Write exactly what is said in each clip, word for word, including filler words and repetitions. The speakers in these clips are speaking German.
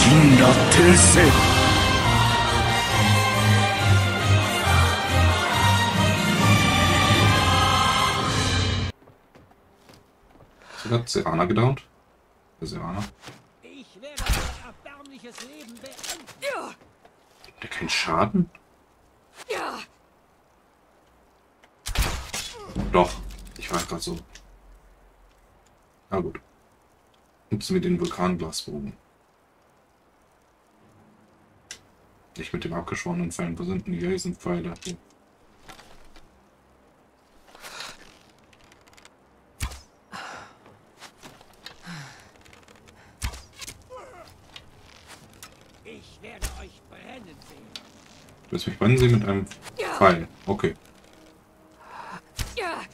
銀河転生。 Hat Serana gedownt? Serana. Ich werde ein erbärmliches Leben beenden. Ja. Hat der keinen Schaden? Ja. Doch. Ich war gerade so. Na gut. Nutzen wir den Vulkanglasbogen. Nicht mit dem abgeschworenen Pfeilen. Wo sind denn die Riesenpfeile? Hier. Ich werde euch brennen sehen. Du wirst mich brennen sehen mit einem Pfeil. Okay. Ja.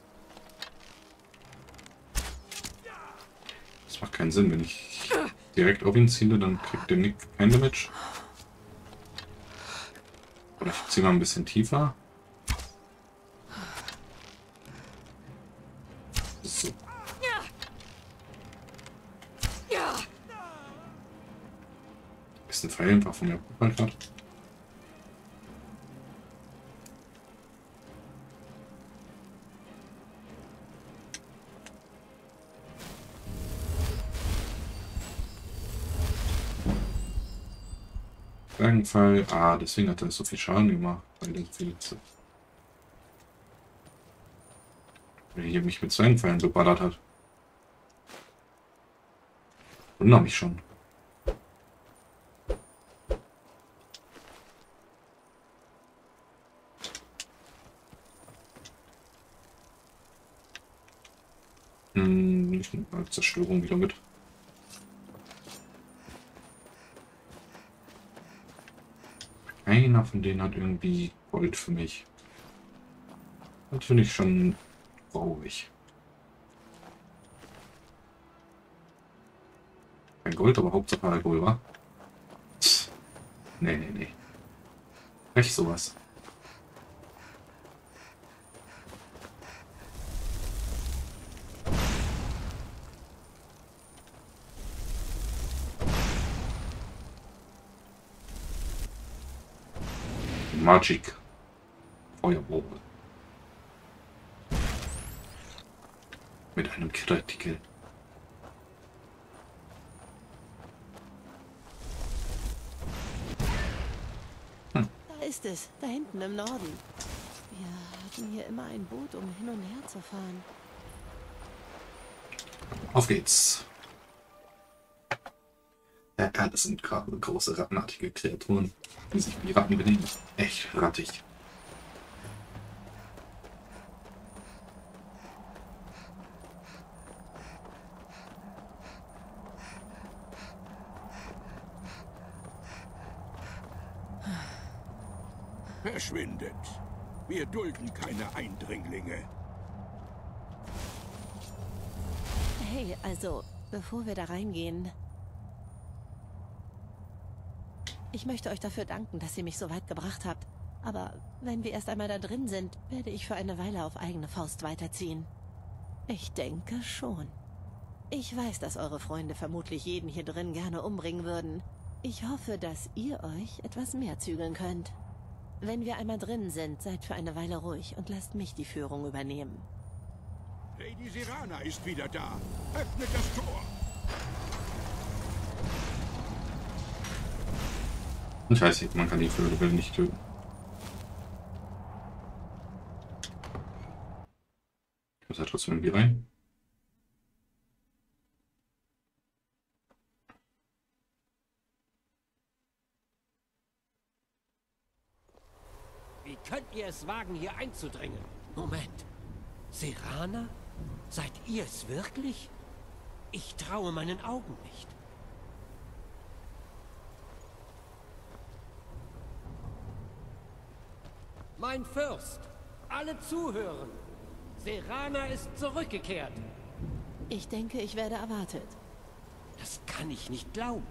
Das macht keinen Sinn. Wenn ich direkt auf ihn ziele, dann kriegt der Nick kein Damage. Oder ich ziehe mal ein bisschen tiefer. So. Ist ein Pfeil einfach von mir abgefallen gerade. Fall. Ah, deswegen hat er so viel Schaden gemacht, weil er so viel weil er hier mich mit seinen Pfeilen geballert hat. Wundert mich schon. Hm, ich nehme mal Zerstörung wieder mit. Keiner von denen hat irgendwie Gold für mich. Das finde ich schon traurig. Kein Gold, aber Hauptsache Alkohol, wa? Pff. Nee, nee, nee. Recht sowas. Magic. Feuerbogen. Mit einem Kritikel. Hm. Da ist es, da hinten im Norden. Wir hatten hier immer ein Boot, um hin und her zu fahren. Auf geht's. Ja, das sind gerade große rattenartige Kreaturen, die sich wie Ratten benehmen. Echt rattig. Verschwindet. Wir dulden keine Eindringlinge. Hey, also, bevor wir da reingehen... Ich möchte euch dafür danken, dass ihr mich so weit gebracht habt. Aber wenn wir erst einmal da drin sind, werde ich für eine Weile auf eigene Faust weiterziehen. Ich denke schon. Ich weiß, dass eure Freunde vermutlich jeden hier drin gerne umbringen würden. Ich hoffe, dass ihr euch etwas mehr zügeln könnt. Wenn wir einmal drin sind, seid für eine Weile ruhig und lasst mich die Führung übernehmen. Lady Serana ist wieder da. Öffnet das Tor. Ich weiß nicht, man kann die Vögel nicht töten. Ich muss ja trotzdem irgendwie rein. Wie könnt ihr es wagen, hier einzudringen? Moment. Serana? Seid ihr es wirklich? Ich traue meinen Augen nicht. Mein Fürst, alle zuhören. Serana ist zurückgekehrt. Ich denke, ich werde erwartet. Das kann ich nicht glauben.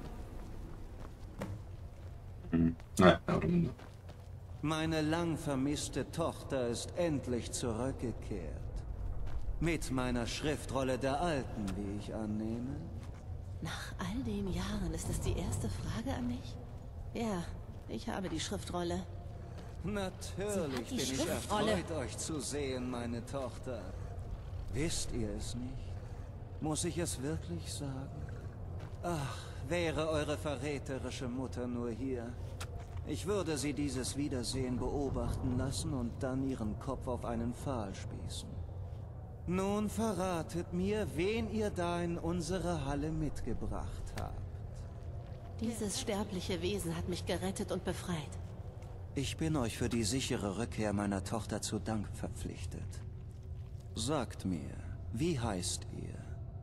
Hm. Naja, ja, oder minder. Meine lang vermisste Tochter ist endlich zurückgekehrt. Mit meiner Schriftrolle der Alten, wie ich annehme. Nach all den Jahren ist es die erste Frage an mich? Ja, ich habe die Schriftrolle. Natürlich die bin ich Schriftrolle. erfreut, euch zu sehen, meine Tochter. Wisst ihr es nicht? Muss ich es wirklich sagen? Ach, wäre eure verräterische Mutter nur hier. Ich würde sie dieses Wiedersehen beobachten lassen und dann ihren Kopf auf einen Pfahl spießen. Nun verratet mir, wen ihr da in unsere Halle mitgebracht habt. Dieses sterbliche Wesen hat mich gerettet und befreit. Ich bin euch für die sichere Rückkehr meiner Tochter zu Dank verpflichtet. Sagt mir, wie heißt ihr?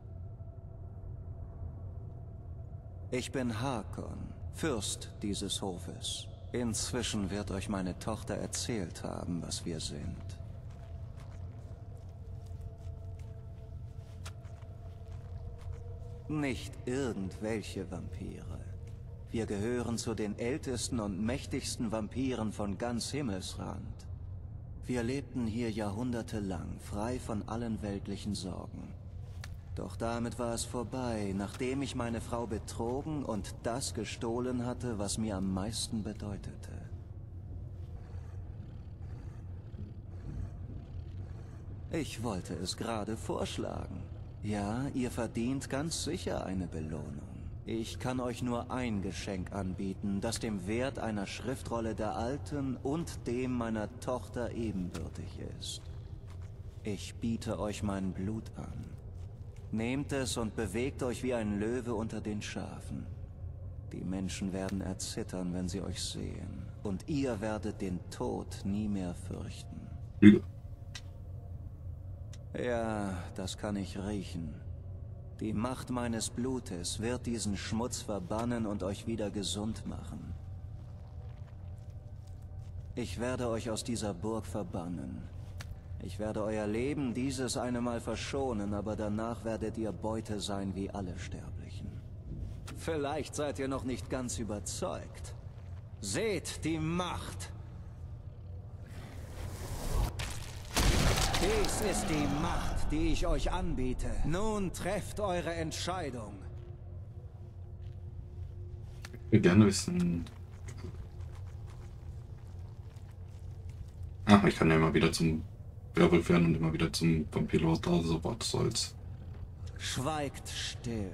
Ich bin Hakon, Fürst dieses Hofes. Inzwischen wird euch meine Tochter erzählt haben, was wir sind. Nicht irgendwelche Vampire. Wir gehören zu den ältesten und mächtigsten Vampiren von ganz Himmelsrand. Wir lebten hier jahrhundertelang, frei von allen weltlichen Sorgen. Doch damit war es vorbei, nachdem ich meine Frau betrogen und das gestohlen hatte, was mir am meisten bedeutete. Ich wollte es gerade vorschlagen. Ja, ihr verdient ganz sicher eine Belohnung. Ich kann euch nur ein Geschenk anbieten, das dem Wert einer Schriftrolle der Alten und dem meiner Tochter ebenbürtig ist. Ich biete euch mein Blut an. Nehmt es und bewegt euch wie ein Löwe unter den Schafen. Die Menschen werden erzittern, wenn sie euch sehen. Und ihr werdet den Tod nie mehr fürchten. Lüge. Ja, das kann ich riechen. Die Macht meines Blutes wird diesen Schmutz verbannen und euch wieder gesund machen. Ich werde euch aus dieser Burg verbannen. Ich werde euer Leben dieses eine Mal verschonen, aber danach werdet ihr Beute sein wie alle Sterblichen. Vielleicht seid ihr noch nicht ganz überzeugt. Seht die Macht! Dies ist die Macht, die ich euch anbiete. Nun trefft eure Entscheidung. Ich will gerne wissen. Ach, ich kann ja immer wieder zum Werwolf werden und immer wieder zum Vampirlord, also was soll's. Schweigt still.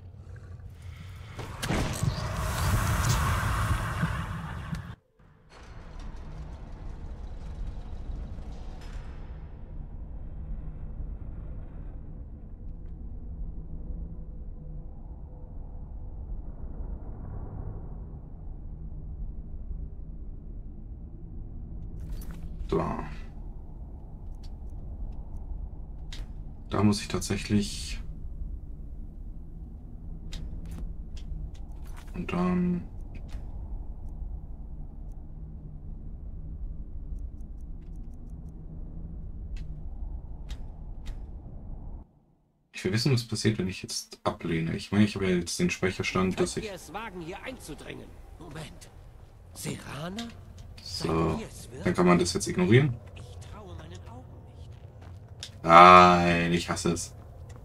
Da. Da muss ich tatsächlich. Und dann. Ich will wissen, was passiert, wenn ich jetzt ablehne. Ich meine, ich habe ja jetzt den Speicherstand, dass Könnt ich. ihr es wagen, hier einzudringen? Moment. Serana? So. Seid ihr es Dann wirklich? kann man das jetzt ignorieren. Ich traue meinen Augen nicht. Nein, ich hasse es.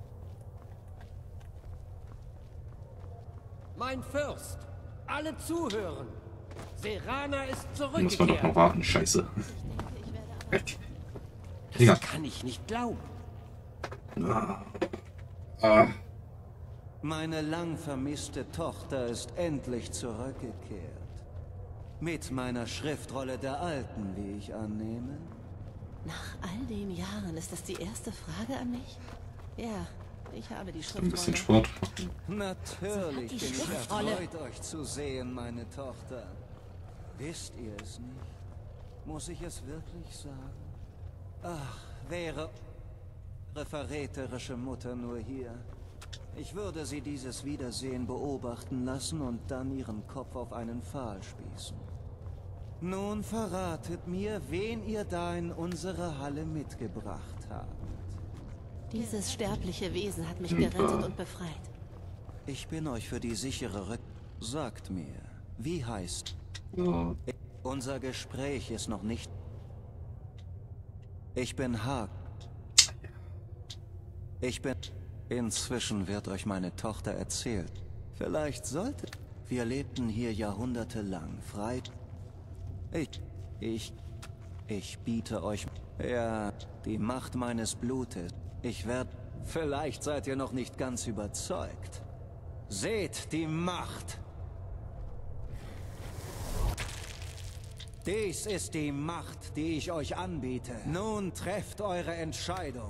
Mein Fürst, alle zuhören. Serana ist Da muss man doch noch zurückgekehrt. warten. Scheiße. Das Digga. kann ich nicht glauben. Ah. Ah. Meine lang vermisste Tochter ist endlich zurückgekehrt. Mit meiner Schriftrolle der Alten, wie ich annehme. Nach all den Jahren ist das die erste Frage an mich? Ja, ich habe die Ein bisschen Schriftrolle. Sport machen. Natürlich die bin ich Schriftrolle. erfreut, euch zu sehen, meine Tochter. Wisst ihr es nicht? Muss ich es wirklich sagen? Ach, wäre eure verräterische Mutter nur hier. Ich würde sie dieses Wiedersehen beobachten lassen und dann ihren Kopf auf einen Pfahl spießen. Nun verratet mir, wen ihr da in unsere Halle mitgebracht habt. Dieses sterbliche Wesen hat mich Hm, gerettet ah. und befreit. Ich bin euch für die sichere Rück... Sagt mir, wie heißt... Ja. Unser Gespräch ist noch nicht... Ich bin Hak. Ich bin... Inzwischen wird euch meine Tochter erzählt. Vielleicht sollte... Wir lebten hier jahrhundertelang frei. Ich... Ich... Ich biete euch... Ja, die Macht meines Blutes. Ich werde... Vielleicht seid ihr noch nicht ganz überzeugt. Seht die Macht! Dies ist die Macht, die ich euch anbiete. Nun trefft eure Entscheidung.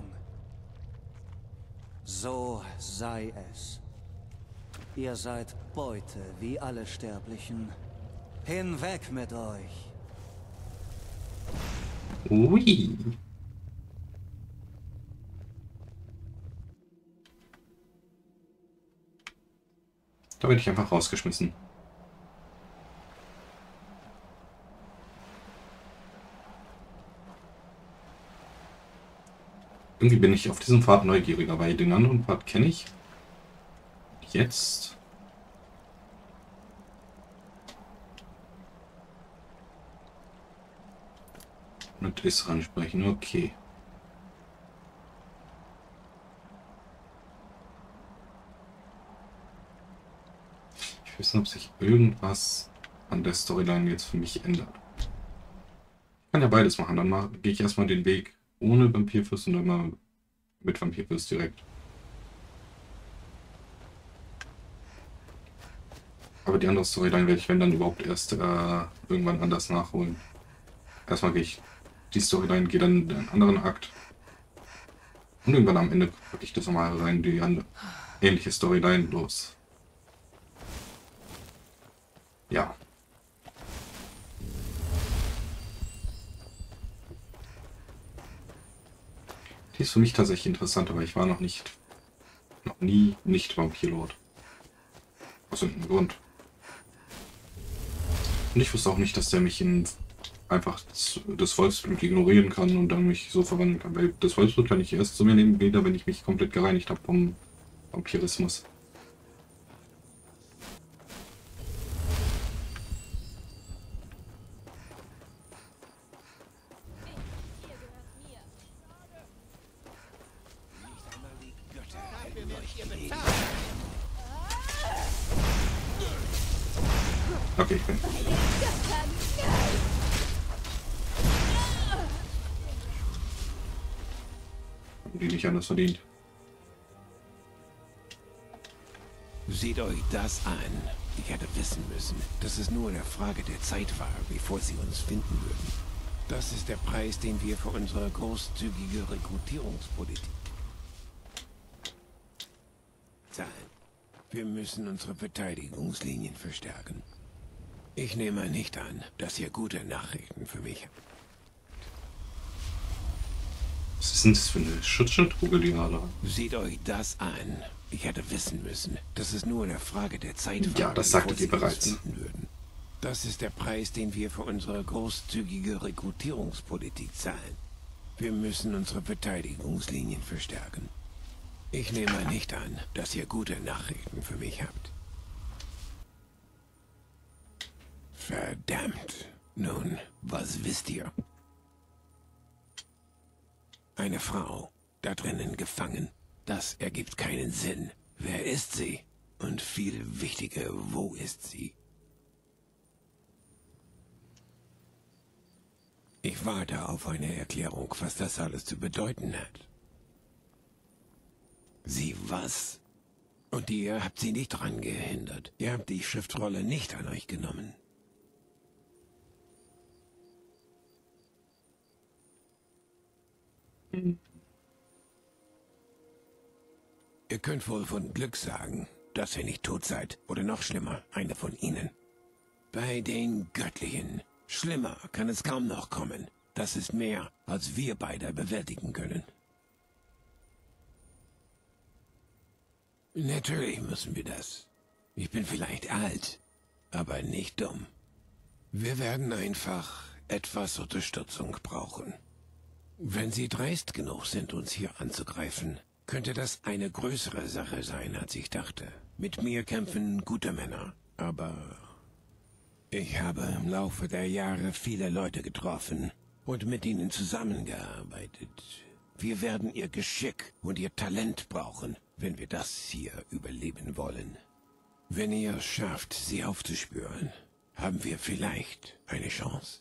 So sei es. Ihr seid Beute wie alle Sterblichen. Hinweg mit euch. Ui. Da werde ich einfach rausgeschmissen. Irgendwie bin ich auf diesem Pfad neugieriger, weil den anderen Pfad kenne ich. Jetzt. Mit Isran sprechen, okay. Ich weiß nicht, ob sich irgendwas an der Storyline jetzt für mich ändert. Ich kann ja beides machen. Dann mache, gehe ich erstmal den Weg ohne Vampirfürst und dann mal mit Vampirfürst direkt. Aber die andere Storyline werde ich, wenn dann überhaupt, erst äh, irgendwann anders nachholen. Erstmal gehe ich die Storyline, gehe dann in den anderen Akt. Und irgendwann am Ende packe ich das nochmal rein, die andere, ähnliche Storyline los. Ja. Die ist für mich tatsächlich interessant, aber ich war noch nicht, noch nie nicht Vampirlord. Aus irgendeinem Grund. Und ich wusste auch nicht, dass der mich in einfach das Wolfsblut ignorieren kann und dann mich so verwandeln kann. Weil das Wolfsblut kann ich erst zu mir nehmen, wieder, wenn ich mich komplett gereinigt habe vom Vampirismus. Okay, ich bin. Haben die nicht anders verdient. Seht euch das an. Ich hätte wissen müssen, dass es nur eine Frage der Zeit war, bevor sie uns finden würden. Das ist der Preis, den wir für unsere großzügige Rekrutierungspolitik zahlen. Wir müssen unsere Verteidigungslinien verstärken. Ich nehme nicht an, dass ihr gute Nachrichten für mich habt. Was ist denn das für eine Schutzschildkugel, die gerade hat? Seht euch das an. Ich hätte wissen müssen, dass es nur eine Frage der Zeit war. Ja, das sagtet ihr bereits. Finden würden. Das ist der Preis, den wir für unsere großzügige Rekrutierungspolitik zahlen. Wir müssen unsere Verteidigungslinien verstärken. Ich nehme nicht an, dass ihr gute Nachrichten für mich habt. Verdammt. Nun, was wisst ihr? Eine Frau, da drinnen gefangen. Das ergibt keinen Sinn. Wer ist sie? Und viel wichtiger, wo ist sie? Ich warte auf eine Erklärung, was das alles zu bedeuten hat. Sie was? Und ihr habt sie nicht dran gehindert. Ihr habt die Schriftrolle nicht an euch genommen. Hm. Ihr könnt wohl von Glück sagen, dass ihr nicht tot seid. Oder noch schlimmer, eine von ihnen. Bei den Göttlichen. Schlimmer kann es kaum noch kommen. Das ist mehr, als wir beide bewältigen können. Natürlich müssen wir das. Ich bin vielleicht alt, aber nicht dumm. Wir werden einfach etwas Unterstützung brauchen. Wenn Sie dreist genug sind, uns hier anzugreifen, könnte das eine größere Sache sein, als ich dachte. Mit mir kämpfen gute Männer, aber ich habe im Laufe der Jahre viele Leute getroffen und mit ihnen zusammengearbeitet. Wir werden ihr Geschick und ihr Talent brauchen, wenn wir das hier überleben wollen. Wenn ihr es schafft, sie aufzuspüren, haben wir vielleicht eine Chance.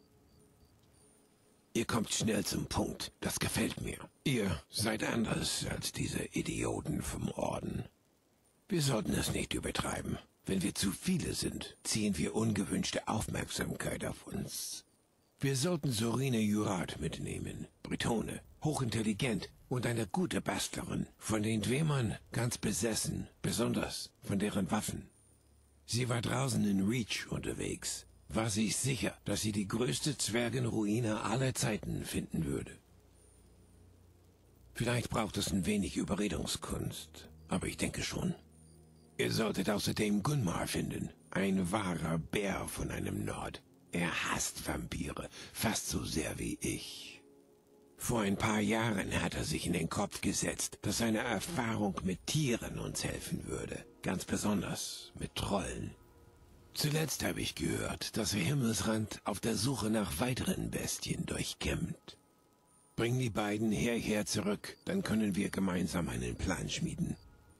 Ihr kommt schnell zum Punkt, das gefällt mir. Ihr seid anders als diese Idioten vom Orden. Wir sollten es nicht übertreiben. Wenn wir zu viele sind, ziehen wir ungewünschte Aufmerksamkeit auf uns. Wir sollten Sorine Jurat mitnehmen, Bretone, hochintelligent und eine gute Bastlerin, von den Dwemern ganz besessen, besonders von deren Waffen. Sie war draußen in Reach unterwegs, war sich sicher, dass sie die größte Zwergenruine aller Zeiten finden würde. Vielleicht braucht es ein wenig Überredungskunst, aber ich denke schon. Ihr solltet außerdem Gunmar finden, ein wahrer Bär von einem Nord. Er hasst Vampire, fast so sehr wie ich. Vor ein paar Jahren hat er sich in den Kopf gesetzt, dass seine Erfahrung mit Tieren uns helfen würde, ganz besonders mit Trollen. Zuletzt habe ich gehört, dass er Himmelsrand auf der Suche nach weiteren Bestien durchkämmt. Bring die beiden hierher zurück, dann können wir gemeinsam einen Plan schmieden.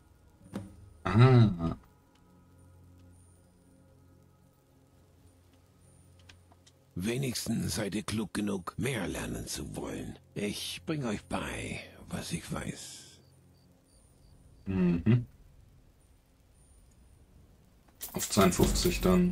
Ah. Wenigstens seid ihr klug genug, mehr lernen zu wollen. Ich bringe euch bei, was ich weiß. Mhm. Auf zweiundfünfzig dann.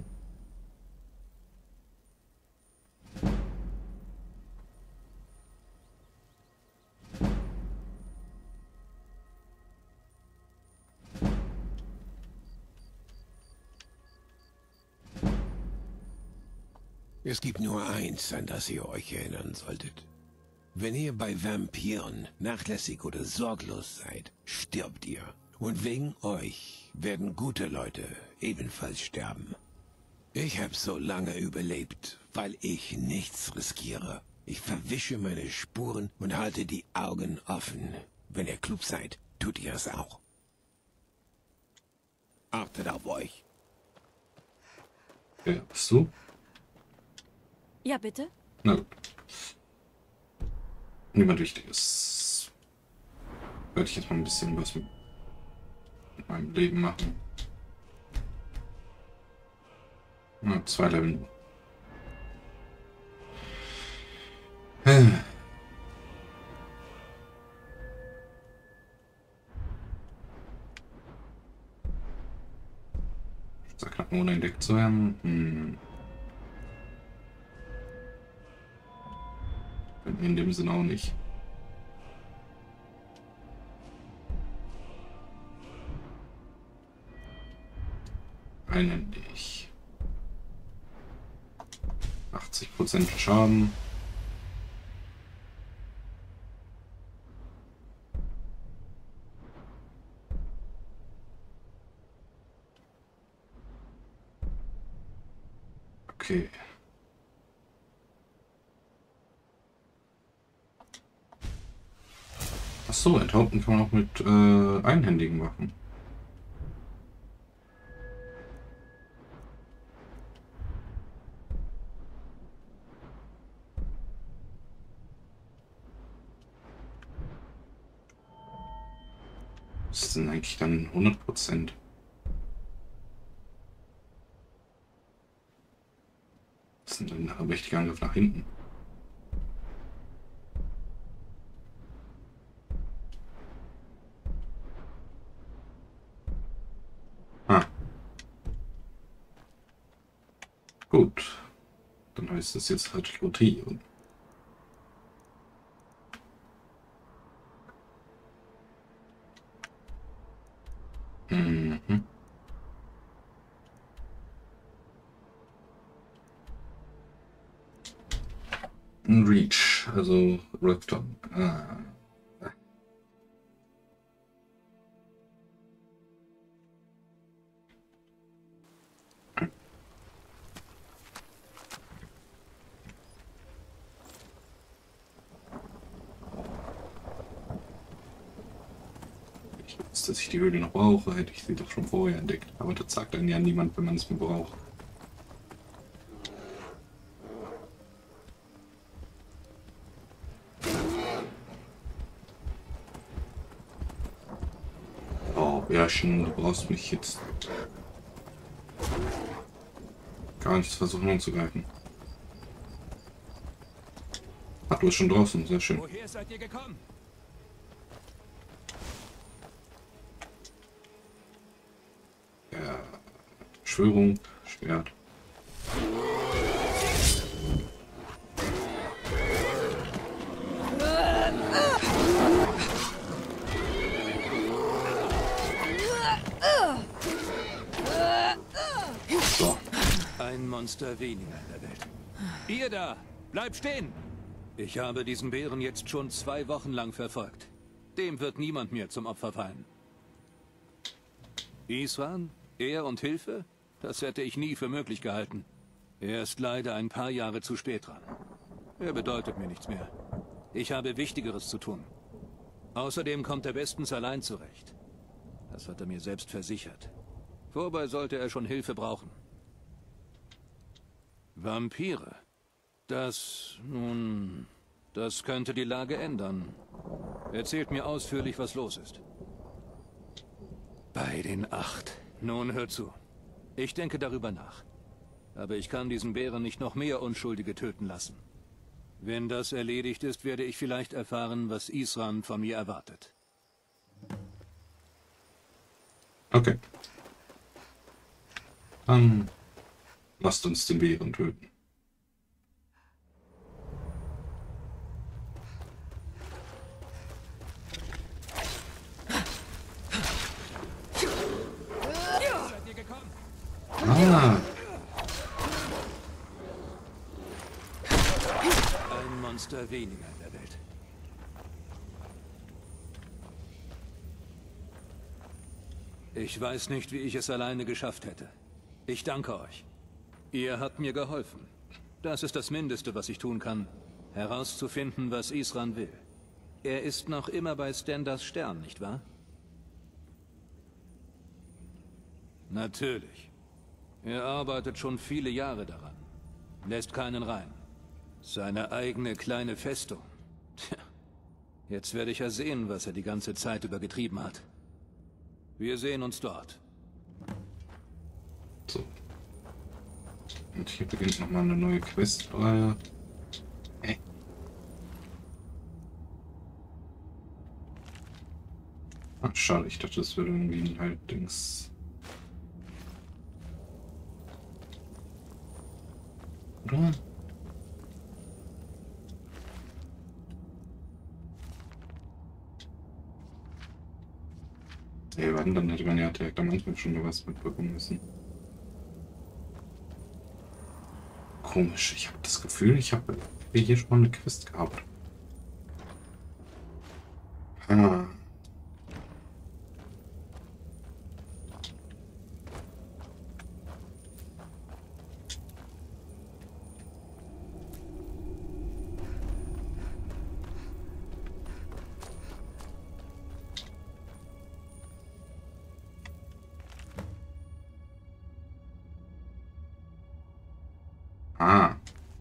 Es gibt nur eins, an das ihr euch erinnern solltet. Wenn ihr bei Vampiren nachlässig oder sorglos seid, stirbt ihr. Und wegen euch werden gute Leute ebenfalls sterben. Ich habe so lange überlebt, weil ich nichts riskiere. Ich verwische meine Spuren und halte die Augen offen. Wenn ihr klug seid, tut ihr es auch. Achtet auf euch. Ja, bist du? Ja, bitte? Na gut. Niemand Wichtiges. Werde ich jetzt mal ein bisschen was mit meinem Leben machen. Na, zwei Level. Äh. Sehr knapp ohne entdeckt zu werden. Hm. In dem Sinne auch nicht. Einhändig. achtzig Prozent Schaden. Okay. Achso, enthaupten kann man auch mit äh, Einhändigen machen. Das sind eigentlich dann hundert Prozent. Das sind dann aber richtige Angriff nach hinten. Ah. Gut. Dann heißt es jetzt halt rotieren. Mhm. Reach, also Repton. Ah. Ich wusste, dass ich die Höhle noch brauche, hätte ich sie doch schon vorher entdeckt. Aber das sagt dann ja niemand, wenn man es mehr braucht. Bärchen, du brauchst mich jetzt gar nichts versuchen anzugreifen. Ach, du bist schon draußen, sehr schön. Woher seid ihr gekommen? Ja, Beschwörung, Schwert. So. Ein Monster weniger in der Welt. Ihr da! Bleibt stehen! Ich habe diesen Bären jetzt schon zwei Wochen lang verfolgt. Dem wird niemand mehr zum Opfer fallen. Isran? Er und Hilfe? Das hätte ich nie für möglich gehalten. Er ist leider ein paar Jahre zu spät dran. Er bedeutet mir nichts mehr. Ich habe Wichtigeres zu tun. Außerdem kommt er bestens allein zurecht. Das hat er mir selbst versichert. Wobei sollte er schon Hilfe brauchen? Vampire? Das, nun, das könnte die Lage ändern. Erzählt mir ausführlich, was los ist. Bei den Acht. Nun hör zu. Ich denke darüber nach. Aber ich kann diesen Bären nicht noch mehr Unschuldige töten lassen. Wenn das erledigt ist, werde ich vielleicht erfahren, was Isran von mir erwartet. Okay. Dann lasst uns den Bären töten. Ah. Ein Monster weniger in der Welt. Ich weiß nicht, wie ich es alleine geschafft hätte. Ich danke euch. Ihr habt mir geholfen. Das ist das Mindeste, was ich tun kann, herauszufinden, was Isran will. Er ist noch immer bei Stenders Stern, nicht wahr? Natürlich. Er arbeitet schon viele Jahre daran. Lässt keinen rein. Seine eigene kleine Festung. Tja, jetzt werde ich ja sehen, was er die ganze Zeit über getrieben hat. Wir sehen uns dort. So. Und hier beginnt nochmal eine neue Questreihe. Hey. Ach, schade, ich dachte, das würde irgendwie halt Dings. Oder? Ey, wann, dann hätte man ja direkt am Anfang schon was mitbekommen müssen. Komisch, ich habe das Gefühl, ich habe hier schon mal eine Quest gehabt. Ah. Ah.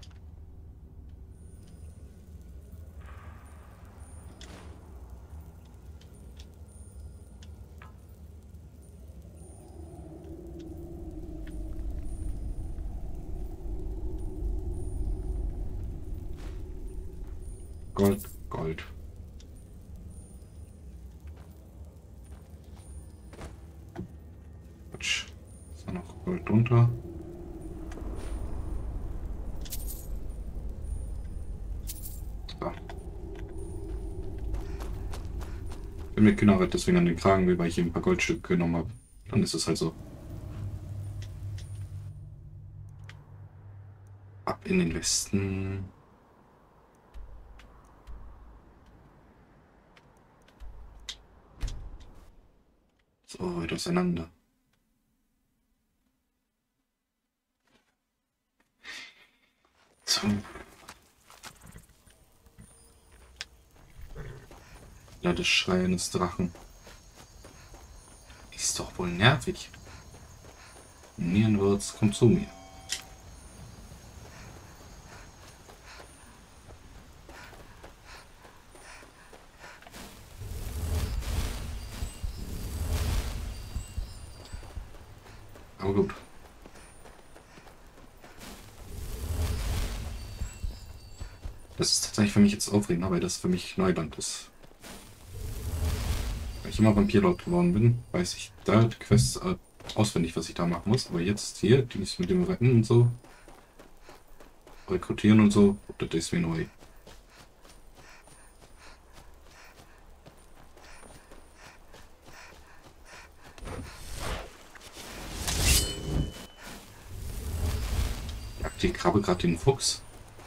Gold, Gold. Quatsch. Ist da noch Gold drunter? Wenn mir Kühner deswegen an den Kragen will, weil ich ihm ein paar Goldstücke genommen habe, dann ist es halt so. Ab in den Westen. So, weit auseinander. So. Ja, das Schreien des Drachen. Ist doch wohl nervig. Nierenwurz, komm zu mir. Aber gut. Das ist tatsächlich für mich jetzt aufregender, weil das für mich Neuland ist. Weil ich immer Vampirlord geworden bin, weiß ich da die Quests äh, auswendig, was ich da machen muss. Aber jetzt hier, die ist mit dem Retten und so, rekrutieren und so, das ist mir neu. Jagt die Krabbe gerade den Fuchs?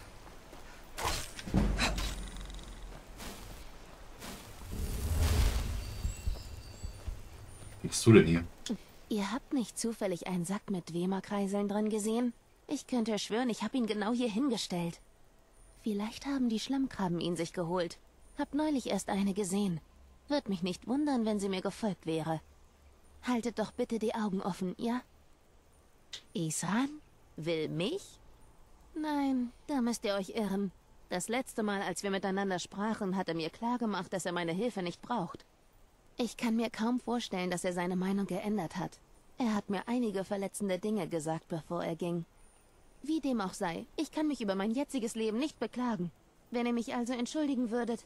Was bist du denn hier? Ihr habt nicht zufällig einen Sack mit Dwemer-Kreiseln drin gesehen? Ich könnte schwören, ich habe ihn genau hier hingestellt. Vielleicht haben die Schlammkrabben ihn sich geholt. Hab neulich erst eine gesehen. Wird mich nicht wundern, wenn sie mir gefolgt wäre. Haltet doch bitte die Augen offen, ja? Isran? Will mich? Nein, da müsst ihr euch irren. Das letzte Mal, als wir miteinander sprachen, hat er mir klargemacht, dass er meine Hilfe nicht braucht. Ich kann mir kaum vorstellen, dass er seine Meinung geändert hat. Er hat mir einige verletzende Dinge gesagt, bevor er ging. Wie dem auch sei, ich kann mich über mein jetziges Leben nicht beklagen. Wenn ihr mich also entschuldigen würdet.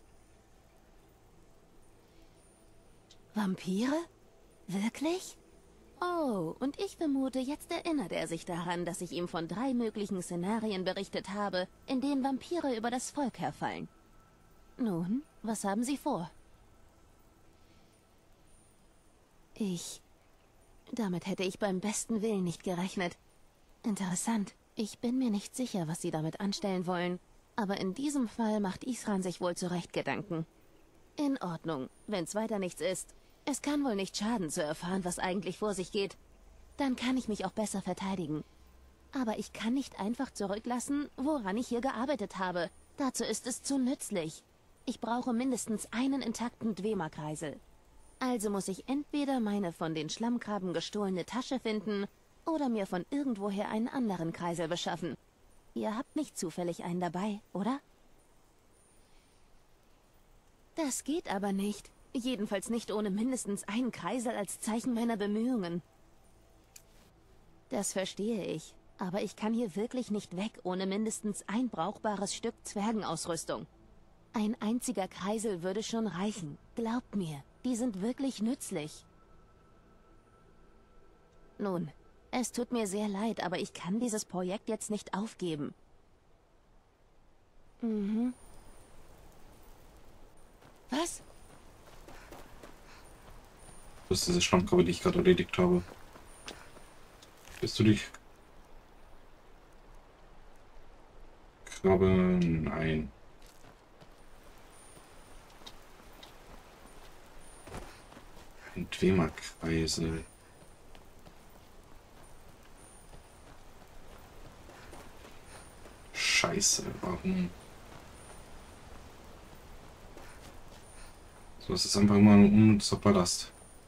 Vampire? Wirklich? Oh, und ich vermute, jetzt erinnert er sich daran, dass ich ihm von drei möglichen Szenarien berichtet habe, in denen Vampire über das Volk herfallen. Nun, was haben Sie vor? Ich... Damit hätte ich beim besten Willen nicht gerechnet. Interessant. Ich bin mir nicht sicher, was Sie damit anstellen wollen, aber in diesem Fall macht Isran sich wohl zurecht Gedanken. In Ordnung, wenn's weiter nichts ist. Es kann wohl nicht schaden, zu erfahren, was eigentlich vor sich geht. Dann kann ich mich auch besser verteidigen. Aber ich kann nicht einfach zurücklassen, woran ich hier gearbeitet habe. Dazu ist es zu nützlich. Ich brauche mindestens einen intakten Dwemer-Kreisel. Also muss ich entweder meine von den Schlammkrabben gestohlene Tasche finden oder mir von irgendwoher einen anderen Kreisel beschaffen. Ihr habt nicht zufällig einen dabei, oder? Das geht aber nicht. Jedenfalls nicht ohne mindestens einen Kreisel als Zeichen meiner Bemühungen. Das verstehe ich, aber ich kann hier wirklich nicht weg, ohne mindestens ein brauchbares Stück Zwergenausrüstung. Ein einziger Kreisel würde schon reichen. Glaubt mir, die sind wirklich nützlich. Nun, es tut mir sehr leid, aber ich kann dieses Projekt jetzt nicht aufgeben. Mhm. Was? Das ist diese Schlammkrabbe, die ich gerade erledigt habe. Bist du dich? Krabbe? Nein. Ein Dwemer-Kreisel. Scheiße, warum? So, es ist einfach immer ein unnützer Ballast.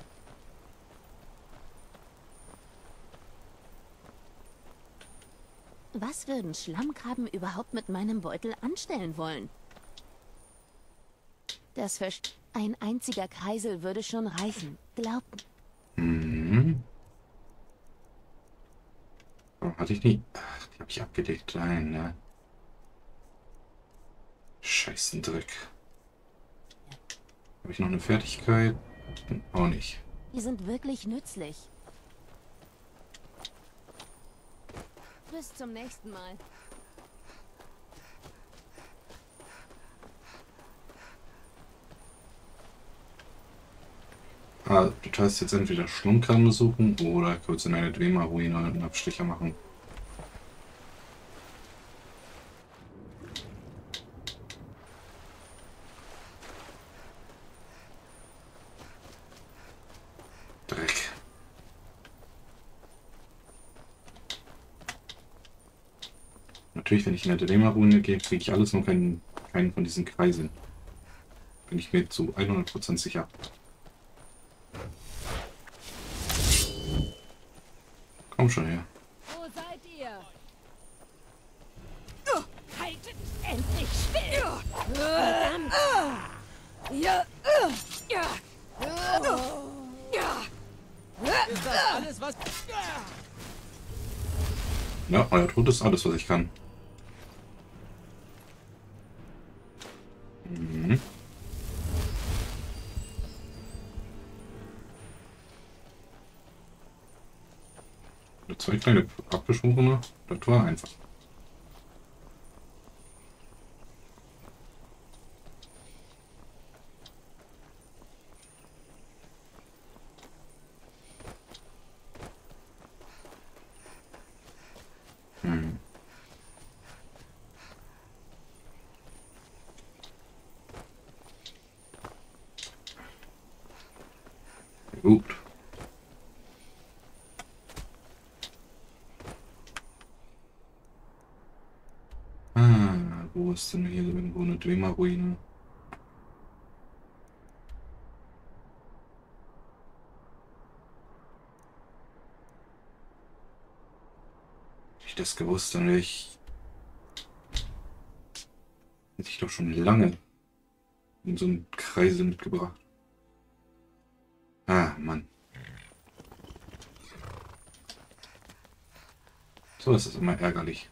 Was würden Schlammkrabben überhaupt mit meinem Beutel anstellen wollen? Das Verst... Ein einziger Kreisel würde schon reichen. Glaubt... Mhm. Oh, hatte ich nie... Ach, die habe ich abgedeckt. Nein, ne? Scheißen Dreck. Habe ich noch eine Fertigkeit? Auch nicht. Die sind wirklich nützlich. Bis zum nächsten Mal. Ah, du kannst jetzt entweder Schlammkrabben besuchen oder kurz in eine Dwemer-Ruine einen Abstecher machen. Dreck. Natürlich, wenn ich in eine Dwemer-Ruine gehe, kriege ich alles, nur keinen, keinen von diesen Kreiseln. Bin ich mir zu hundert Prozent sicher. Komm schon her. Wo seid ihr? Haltet endlich still! Verdammt! Ja! Ja! Ja! Ist das alles, was... Ja, euer Tod ist alles, was ich kann. Mhm. Zwei kleine Abgeschworene, das war einfach. Hm. Gut. Ah, wo ist denn hier irgendwo eine Dwemer-Ruine? Hätte ich das gewusst, dann wäre ich... Hätte ich doch schon lange in so einen Kreisel mitgebracht. Ah, Mann. So, das ist immer ärgerlich.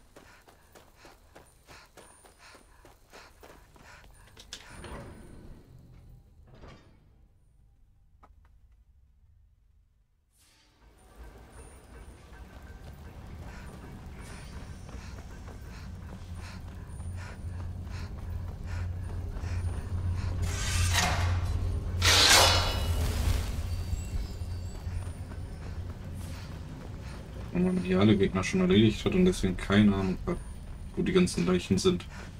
Wenn man die alle Gegner schon erledigt hat und deswegen keine Ahnung hat, wo die ganzen Leichen sind.